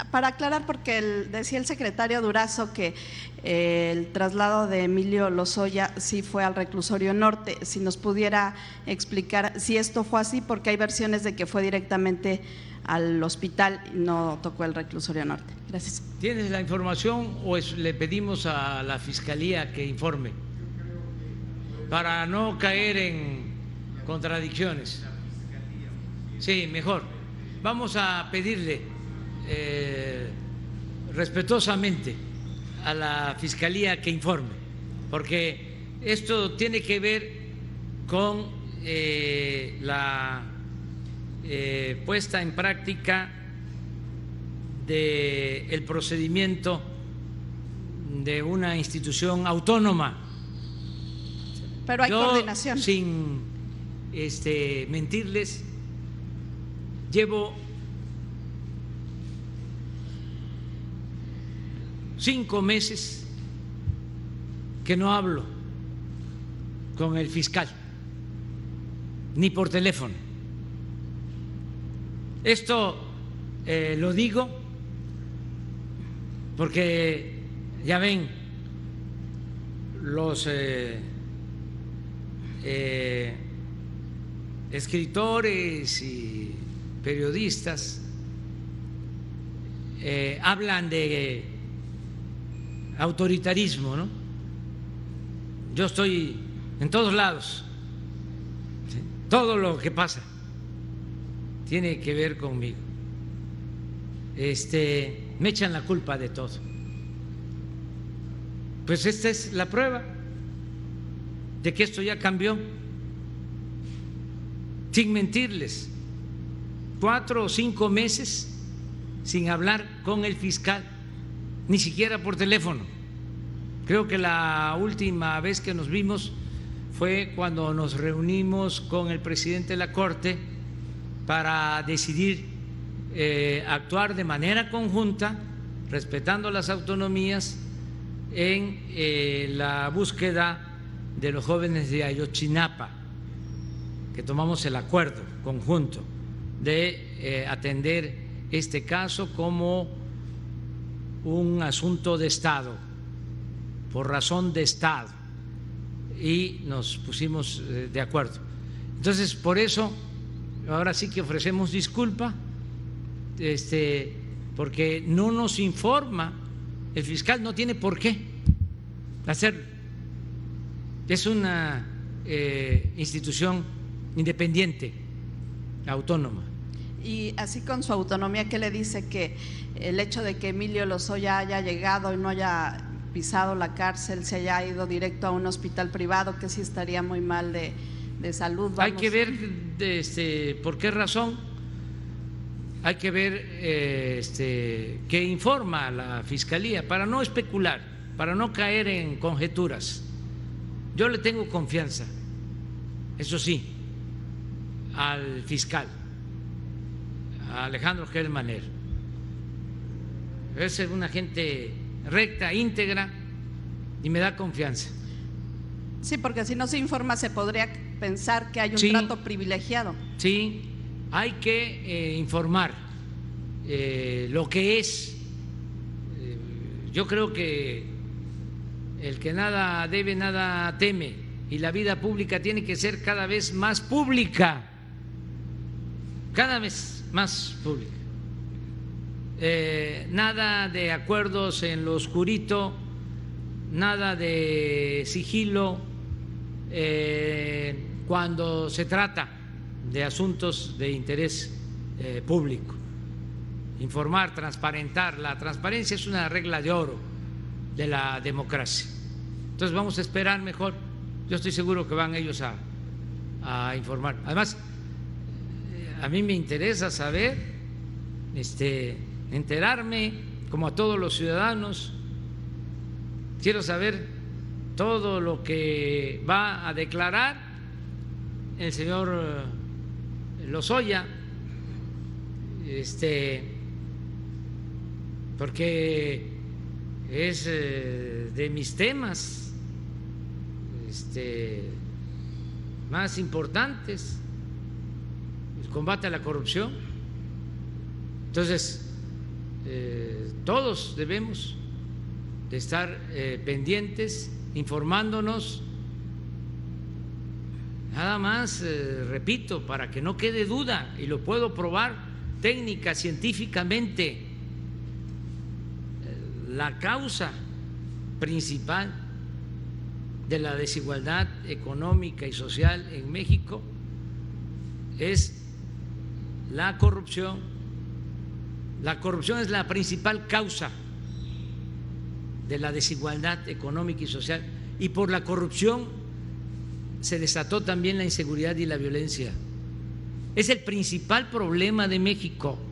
Para aclarar, porque decía el secretario Durazo que el traslado de Emilio Lozoya sí fue al reclusorio norte, si nos pudiera explicar si esto fue así, porque hay versiones de que fue directamente al hospital y no tocó el reclusorio norte. Gracias. ¿Tienes la información o le pedimos a la Fiscalía que informe para no caer en contradicciones? Sí, mejor. Vamos a pedirle respetuosamente a la Fiscalía que informe, porque esto tiene que ver con la puesta en práctica del procedimiento de una institución autónoma. Pero hay coordinación. Sin mentirles, llevo 5 meses que no hablo con el fiscal, ni por teléfono. Esto lo digo porque ya ven los escritores y periodistas hablan de autoritarismo, ¿no? Yo estoy en todos lados, ¿sí? Todo lo que pasa tiene que ver conmigo. Me echan la culpa de todo. Pues esta es la prueba de que esto ya cambió. Sin mentirles, 4 o 5 meses sin hablar con el fiscal, ni siquiera por teléfono. Creo que la última vez que nos vimos fue cuando nos reunimos con el presidente de la Corte para decidir actuar de manera conjunta, respetando las autonomías, en la búsqueda de los jóvenes de Ayotzinapa, que tomamos el acuerdo conjunto de atender este caso como un asunto de Estado, por razón de Estado, y nos pusimos de acuerdo. Entonces, por eso, ahora sí que ofrecemos disculpa, porque no nos informa, el fiscal no tiene por qué hacerlo. Es una institución independiente, autónoma. Y así con su autonomía, ¿qué le dice que el hecho de que Emilio Lozoya haya llegado y no haya pisado la cárcel, se haya ido directo a un hospital privado, que sí estaría muy mal de salud? Hay que ver por qué razón, hay que ver qué informa la Fiscalía, para no especular, para no caer en conjeturas. Yo le tengo confianza, eso sí, al fiscal, a Alejandro Gel Manero. Es una gente recta, íntegra, y me da confianza. Sí, porque si no se informa se podría pensar que hay un trato privilegiado. Sí, hay que informar lo que es. Yo creo que el que nada debe, nada teme, y la vida pública tiene que ser cada vez más pública, cada vez más pública. Nada de acuerdos en lo oscurito, nada de sigilo cuando se trata de asuntos de interés público. Informar, transparentar. La transparencia es una regla de oro de la democracia. Entonces vamos a esperar mejor. Yo estoy seguro que van ellos a informar. Además, a mí me interesa saber, enterarme, como a todos los ciudadanos. Quiero saber todo lo que va a declarar el señor Lozoya, porque es de mis temas más importantes, el combate a la corrupción. Entonces, todos debemos de estar pendientes, informándonos. Nada más, repito, para que no quede duda, y lo puedo probar técnica, científicamente, la causa principal de la desigualdad económica y social en México es la corrupción. La corrupción es la principal causa de la desigualdad económica y social, y por la corrupción se desató también la inseguridad y la violencia. Es el principal problema de México.